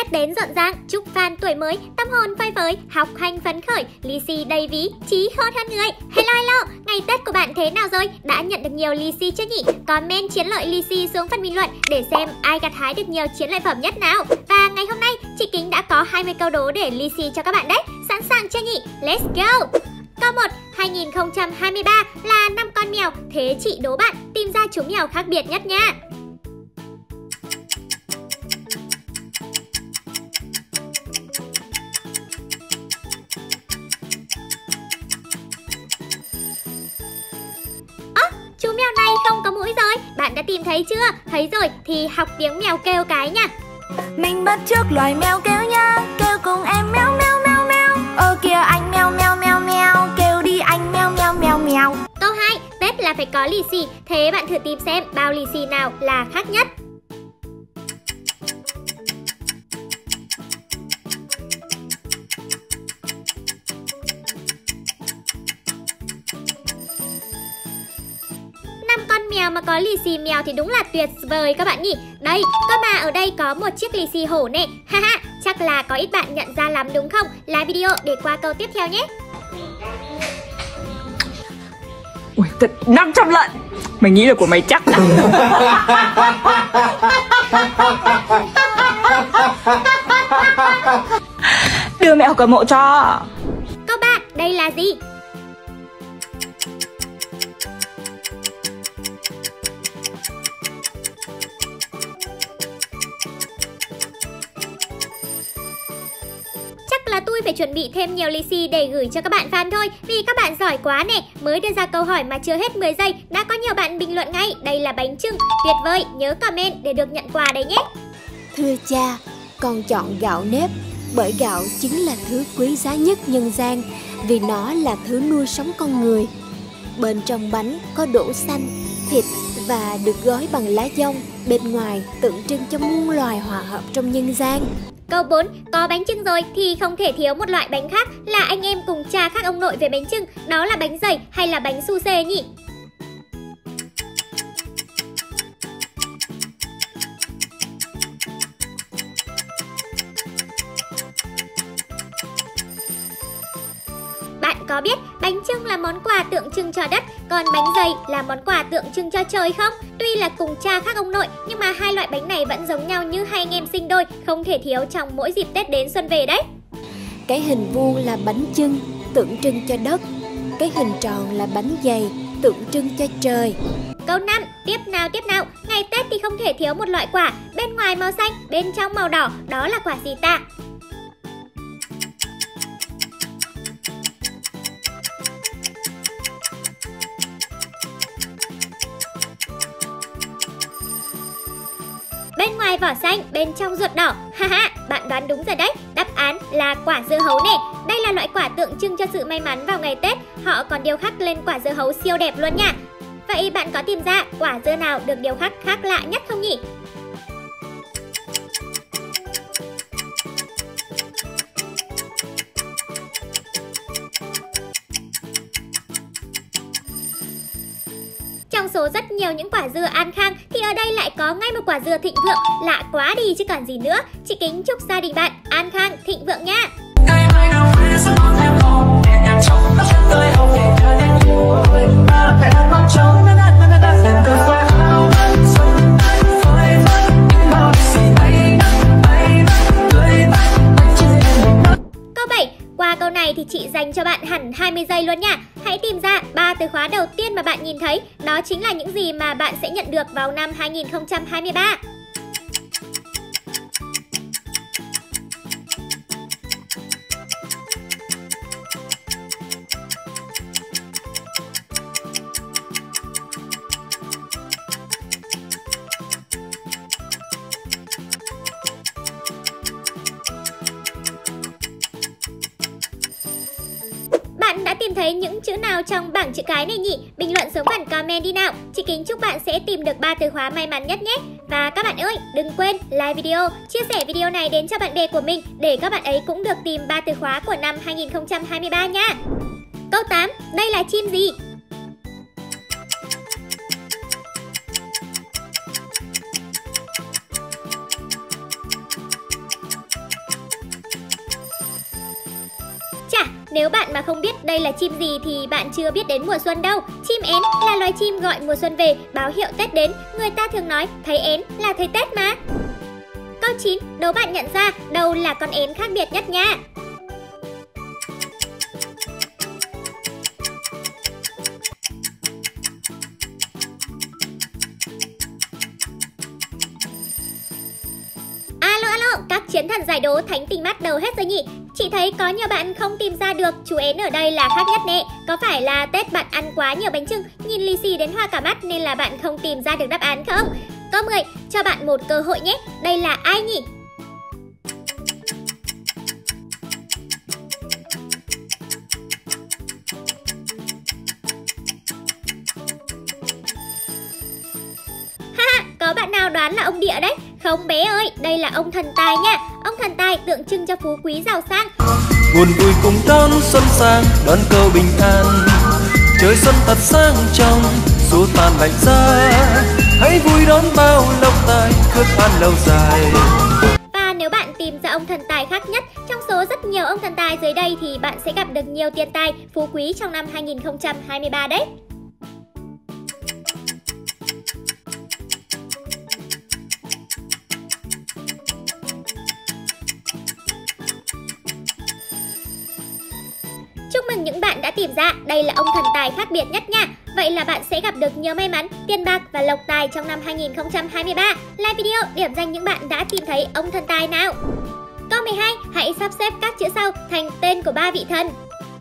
Tết đến rộn ràng, chúc fan tuổi mới tâm hồn phơi phới, học hành phấn khởi, lì xì đầy ví, chí khôn hơn người. Hello, ngày Tết của bạn thế nào rồi? Đã nhận được nhiều lì xì chưa nhỉ? Comment chiến lợi lì xì xuống phần bình luận để xem ai gặt hái được nhiều chiến lợi phẩm nhất nào. Và ngày hôm nay, chị Kính đã có 20 câu đố để lì xì cho các bạn đấy. Sẵn sàng chưa nhỉ? Let's go! Câu 1. 2023 là năm con mèo, thế chị đố bạn tìm ra chú mèo khác biệt nhất nha. Chú mèo này không có mũi rồi, bạn đã tìm thấy chưa? Thấy rồi thì học tiếng mèo kêu cái nha. Mình bắt chước loài mèo kêu nha, kêu cùng em meo meo meo meo. Ơ kìa anh meo meo meo meo, kêu đi anh meo meo meo meo. Câu 2, Tết là phải có lì xì, thế bạn thử tìm xem bao lì xì nào là khác nhất. Con mèo mà có lì xì mèo thì đúng là tuyệt vời các bạn nhỉ. Đây, cơ mà ở đây có một chiếc lì xì hổ nè. Haha, chắc là có ít bạn nhận ra lắm đúng không? Like video để qua câu tiếp theo nhé. Ui, thật 500 lận. Mày nghĩ là của mày chắc à? Đưa mẹo cầm mộ cho. Câu 3, đây là gì? Là tôi phải chuẩn bị thêm nhiều lì xì để gửi cho các bạn fan thôi, vì các bạn giỏi quá nè. Mới đưa ra câu hỏi mà chưa hết 10 giây đã có nhiều bạn bình luận ngay. Đây là bánh chưng, tuyệt vời, nhớ comment để được nhận quà đấy nhé. Thưa cha, con chọn gạo nếp bởi gạo chính là thứ quý giá nhất nhân gian, vì nó là thứ nuôi sống con người. Bên trong bánh có đỗ xanh, thịt và được gói bằng lá dong, bên ngoài tượng trưng cho muôn loài hòa hợp trong nhân gian. Câu 4, có bánh chưng rồi thì không thể thiếu một loại bánh khác là anh em cùng cha khác ông nội về bánh chưng. Đó là bánh dày hay là bánh su xê nhỉ? Bạn có biết bánh chưng là món quà tượng trưng cho đất, còn bánh dày là món quà tượng trưng cho trời không? Tuy là cùng cha khác ông nội, nhưng mà hai loại bánh này vẫn giống nhau như hai anh em sinh đôi, không thể thiếu trong mỗi dịp Tết đến xuân về đấy. Cái hình vuông là bánh chưng, tượng trưng cho đất. Cái hình tròn là bánh dày, tượng trưng cho trời. Câu 5, tiếp nào. Ngày Tết thì không thể thiếu một loại quả, bên ngoài màu xanh, bên trong màu đỏ, đó là quả gì ta? Bên ngoài vỏ xanh, bên trong ruột đỏ. Haha, bạn đoán đúng rồi đấy. Đáp án là quả dưa hấu nè. Đây là loại quả tượng trưng cho sự may mắn vào ngày Tết. Họ còn điêu khắc lên quả dưa hấu siêu đẹp luôn nha. Vậy bạn có tìm ra quả dưa nào được điêu khắc khác lạ nhất không nhỉ? Trong số rất nhiều những quả dưa an khang thì ở đây lại có ngay một quả dưa thịnh vượng, lạ quá đi chứ còn gì nữa. Chị Kính chúc gia đình bạn an khang thịnh vượng nha. Câu 7, qua câu này thì chị dành cho bạn hẳn 20 giây luôn nha. Hãy tìm ra 3 từ khóa đầu tiên mà bạn nhìn thấy. Đó chính là những gì mà bạn sẽ nhận được vào năm 2023. Bạn đã tìm thấy những chữ nào trong bảng chữ cái này nhỉ? Bình luận xuống phần comment đi nào. Chị Kính chúc bạn sẽ tìm được 3 từ khóa may mắn nhất nhé. Và các bạn ơi, đừng quên like video, chia sẻ video này đến cho bạn bè của mình để các bạn ấy cũng được tìm 3 từ khóa của năm 2023 nha. Câu 8, đây là chim gì? Nếu bạn mà không biết đây là chim gì thì bạn chưa biết đến mùa xuân đâu. Chim én là loài chim gọi mùa xuân về, báo hiệu Tết đến. Người ta thường nói thấy én là thấy Tết mà. Câu 9, đố bạn nhận ra đâu là con én khác biệt nhất nha. Alo, các chiến thần giải đố thánh tình mắt đâu hết rồi nhỉ? Chị thấy có nhiều bạn không tìm ra được chú én ở đây là khác nhất nè. Có phải là Tết bạn ăn quá nhiều bánh chưng, nhìn lì xì đến hoa cả mắt nên là bạn không tìm ra được đáp án không? Câu 10, cho bạn một cơ hội nhé. Đây là ai nhỉ? Có bạn nào đoán là ông Địa đấy? Không bé ơi, đây là ông thần tài nha. Ông thần tài tượng trưng cho phú quý giàu sang. Buồn vui cùng đón xuân sang, đón câu bình an. Trời xuân thật sang trong, xua tan lạnh giá. Hãy vui đón bao lộc tài, cướp an lâu dài. Và nếu bạn tìm ra ông thần tài khác nhất trong số rất nhiều ông thần tài dưới đây thì bạn sẽ gặp được nhiều tiền tài, phú quý trong năm 2023 đấy. Chúc mừng những bạn đã tìm ra đây là ông thần tài khác biệt nhất nha. Vậy là bạn sẽ gặp được nhiều may mắn, tiền bạc và lộc tài trong năm 2023. Like video điểm danh những bạn đã tìm thấy ông thần tài nào. Câu 12, hãy sắp xếp các chữ sau thành tên của 3 vị thần.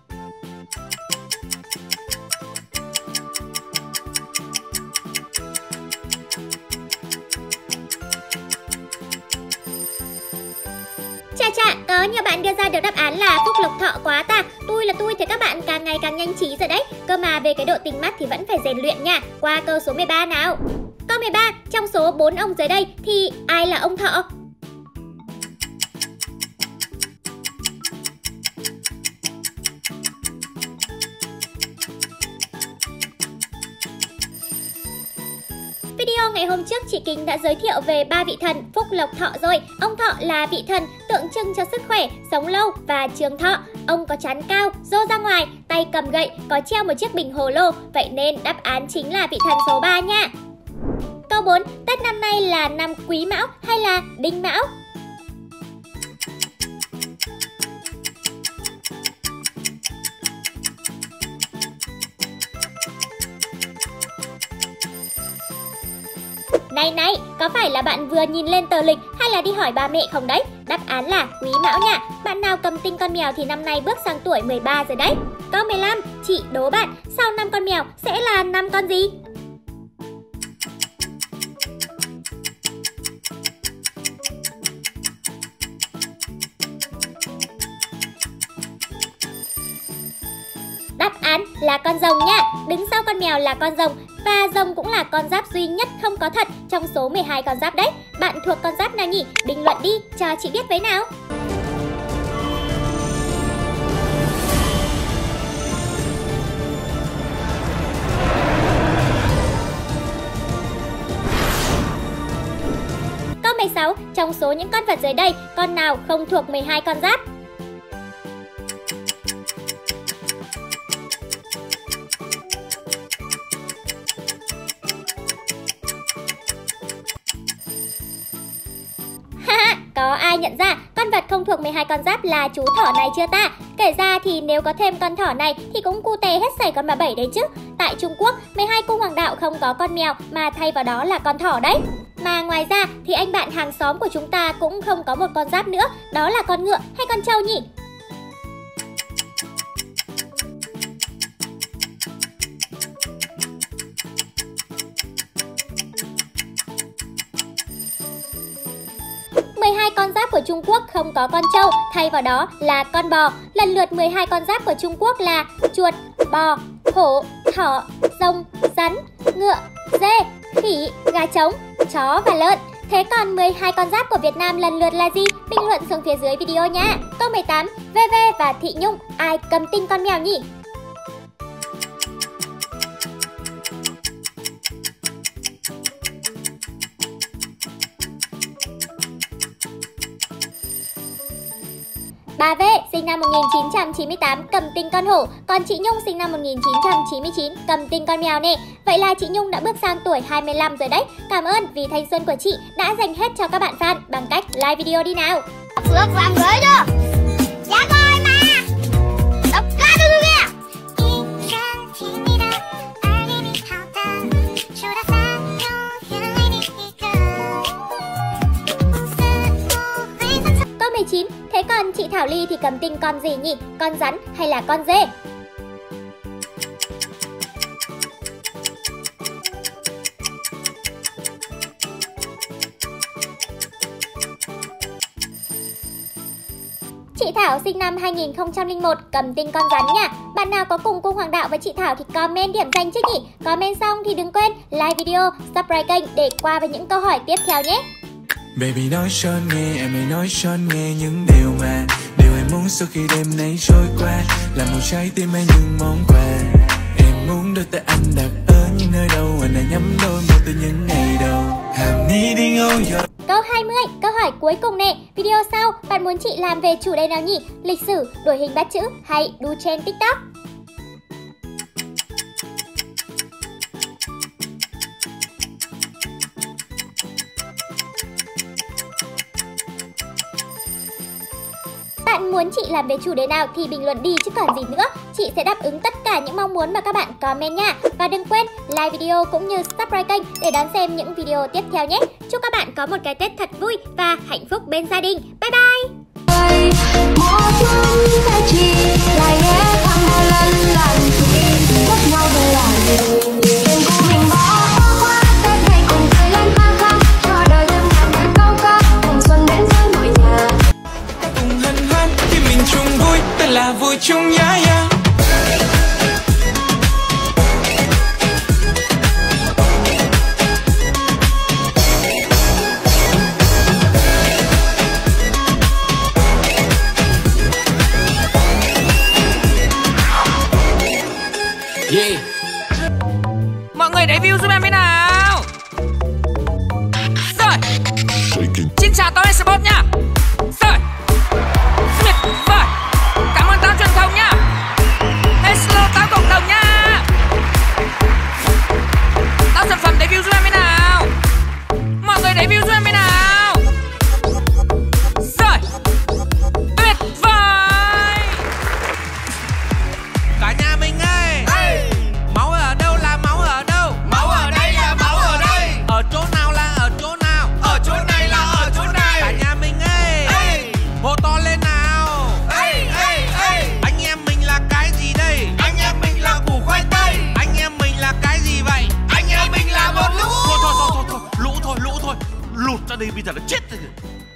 Chà, có nhiều bạn đưa ra được đáp án là phúc lộc thọ quá ta. Tôi là tôi, thì các bạn càng ngày càng nhanh trí rồi đấy. Cơ mà về cái độ tinh mắt thì vẫn phải rèn luyện nha. Qua câu số 13 nào. Câu 13, trong số 4 ông dưới đây thì ai là ông Thọ? Video ngày hôm trước chị Kính đã giới thiệu về 3 vị thần phúc lộc thọ rồi. Ông Thọ là vị thần tượng trưng cho sức khỏe, sống lâu và trường thọ. Ông có trán cao, rô ra ngoài, tay cầm gậy, có treo một chiếc bình hồ lô. Vậy nên đáp án chính là vị thần số 3 nha. Câu 4, Tết năm nay là năm Quý Mão hay là Đinh Mão? Này, có phải là bạn vừa nhìn lên tờ lịch hay là đi hỏi ba mẹ không đấy? Đáp án là Quý Mão nha. Bạn nào cầm tinh con mèo thì năm nay bước sang tuổi 13 rồi đấy. Câu 15, chị đố bạn, sau 5 con mèo sẽ là 5 con gì? Đáp án là con rồng nha. Đứng sau con mèo là con rồng. Và rồng cũng là con giáp duy nhất không có thật trong số 12 con giáp đấy. Bạn thuộc con giáp nào nhỉ? Bình luận đi, cho chị biết với nào. Câu 16, trong số những con vật dưới đây, con nào không thuộc 12 con giáp? Có ai nhận ra con vật không thuộc 12 con giáp là chú thỏ này chưa ta? Kể ra thì nếu có thêm con thỏ này thì cũng cu tè hết sảy con bà Bảy đấy chứ. Tại Trung Quốc, 12 cung hoàng đạo không có con mèo mà thay vào đó là con thỏ đấy. Mà ngoài ra thì anh bạn hàng xóm của chúng ta cũng không có một con giáp nữa, đó là con ngựa hay con trâu nhỉ? Con giáp của Trung Quốc không có con trâu, thay vào đó là con bò. Lần lượt 12 con giáp của Trung Quốc là chuột, bò, hổ, thỏ, rồng, rắn, ngựa, dê, khỉ, gà trống, chó và lợn. Thế còn 12 con giáp của Việt Nam lần lượt là gì? Bình luận xuống phía dưới video nha. Câu 18, VV và Thị Nhung, ai cầm tinh con mèo nhỉ? Bà V sinh năm 1998 cầm tinh con hổ, còn chị Nhung sinh năm 1999 cầm tinh con mèo nè. Vậy là chị Nhung đã bước sang tuổi 25 rồi đấy. Cảm ơn vì thanh xuân của chị đã dành hết cho các bạn fan bằng cách like video đi nào. Phước làm gửi chưa? Dạ rồi mà. Đọc ca đưa kìa. Câu 19. Thế còn chị Thảo Ly thì cầm tinh con gì nhỉ? Con rắn hay là con dê? Chị Thảo sinh năm 2001 cầm tinh con rắn nha. Bạn nào có cùng cung hoàng đạo với chị Thảo thì comment điểm danh chứ nhỉ? Comment xong thì đừng quên like video, subscribe kênh để qua với những câu hỏi tiếp theo nhé. Baby nói cho anh nghe, em hãy nói cho anh nghe những điều em muốn sau khi đêm nay trôi qua là một trái tim hay những món quà. Em muốn đưa tay anh đặt ở những nơi đâu anh đã nhắm đôi một từ những ngày đầu. I'm needing all your... Câu 20, câu hỏi cuối cùng nè. Video sau bạn muốn chị làm về chủ đề nào nhỉ? Lịch sử, đuổi hình bắt chữ hay đu trend TikTok? Bạn muốn chị làm về chủ đề nào thì bình luận đi chứ còn gì nữa. Chị sẽ đáp ứng tất cả những mong muốn mà các bạn comment nha. Và đừng quên like video cũng như subscribe kênh để đón xem những video tiếp theo nhé. Chúc các bạn có một cái Tết thật vui và hạnh phúc bên gia đình. Bye bye! Là vui chung nhá nhá. Yeah. Mọi người để view giúp em thế nào? Rồi. Xin chào Toy Sport nha. Rồi. Tuyệt vời. Cảm ơn tao truyền thông nha. Hello tao cộng đồng nha. Tao sản phẩm debut giúp em thế nào? Mọi người debut giúp em thế nào? Rồi. Tuyệt vời. Cả nhà mình ơi. Máu ở đâu là máu ở đâu? Máu ở đây là máu ở đây. Ở chỗ nào là ở chỗ nào? Ở chỗ này là ở chỗ này. Cả nhà mình ơi. Hô to lên nào. Anh em mình là cái gì đây? Anh em mình là củ khoai tây. Anh em mình là cái gì vậy? Anh em mình là một lũ. Thôi, lũ thôi. Lụt ra đây bây giờ nó chết rồi.